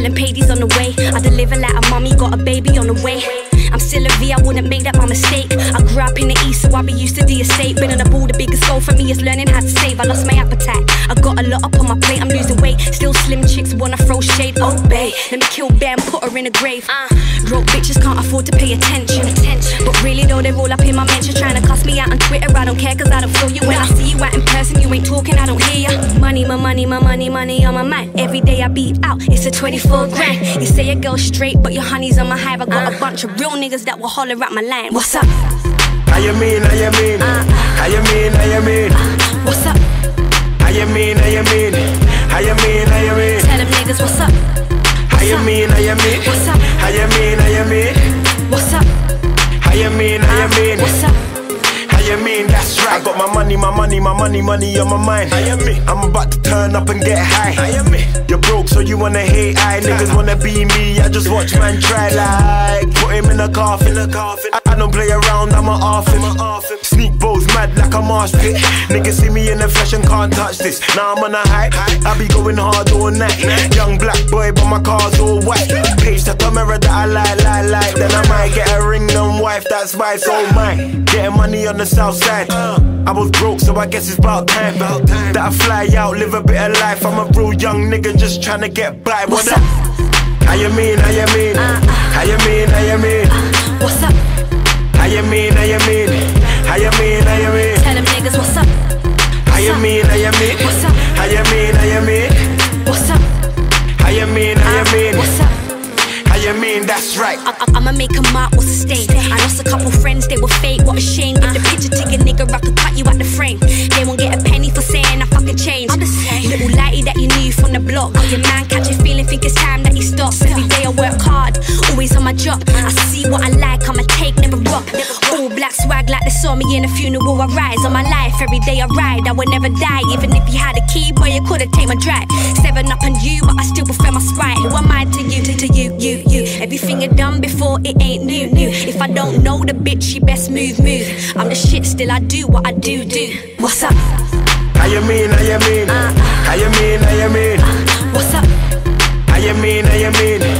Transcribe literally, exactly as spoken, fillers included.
Tell him Paddy's on the way. I deliver like a mommy, got a baby on the way. I'm still a V, I wouldn't make that my mistake. I grew up in the east, so I be used to the estate. Been on the ball, the biggest goal for me is learning how to save. I lost my appetite, I got a lot up on my plate. I'm losing weight, still slim chicks wanna throw shade. Oh babe, let me kill Bear and put her in a grave. uh, Broke bitches can't afford to pay attention. attention But really though, they're all up in my mention, trying to cuss me out on Twitter. I don't care cause I don't feel you. When I see you out in person, you ain't talking, I don't hear ya. Money, my money, my money, money on my mind. Every day I be out, it's a twenty-four grand. You say a girl straight, but your honey's on my hive. I got a bunch of real niggas that will holler at my line. What's up? How you mean, how you mean? Uh, how you mean, how you mean? Uh, what's up? How you mean, how you mean? How you mean, how you mean? Tell them niggas what's up? How you mean, how you mean? What's up? How you mean, how you mean? What's up? How you mean, how you mean? What's up? How you mean, that's right. I got my money, my money, my money, money on my mind. How you mean? I'm about to turn up and get high. How you mean? You're broke, so you wanna hate. I niggas wanna be me. I just watch man try like put him in a coffin. I, I don't play around, I'm a off him. Sneak bows mad like a marsh pit. Niggas see me in the flesh and can't touch this. Now I'm on a hype, I be going hard all night. Young black boy, but my car's all white. Page to camera that I like, like, like. Then I might get a ring and wife, that's why it's all mine. Getting money on the south side. I was broke, so I guess it's about time that I fly out, live a bit of life. I'm a real young nigga just trying to get by. What's what up? How you mean, how you mean? Uh, uh, how you mean, how you mean? Uh, what's up? How you mean, how you mean? How you mean, how you mean? Tell them niggas what's up? How you mean, how you mean? What's up? How you mean, how you mean? What's up? How you mean, how you mean? What's up? How you mean, that's right. I, I, I'ma make a mark, what's the stain? I lost a couple friends, they were fake, what a shame. Get the picture to your nigga, I could cut you out the frame. They won't get a penny for saying I fucking changed. Little lighty that you knew from the block. Your man catch a feeling, think it's time that he stops. Every day I work hard, always on my job. I see what I like, I'ma take, never rob. All black swag like they saw me in a funeral. I rise on my life, every day I ride. I would never die, even if you had a key, boy, you couldn't take my drive. Seven up on you, but I still prefer my sprite. Who am I to you, to, to you, you, you? Everything you done before, it ain't new, new. If I don't know the bitch, you best move, move. I'm the shit, still I do what I do, do. What's up? How you mean, how you mean? Uh, how you mean, how you mean? Uh, what's up? How you mean, how you mean?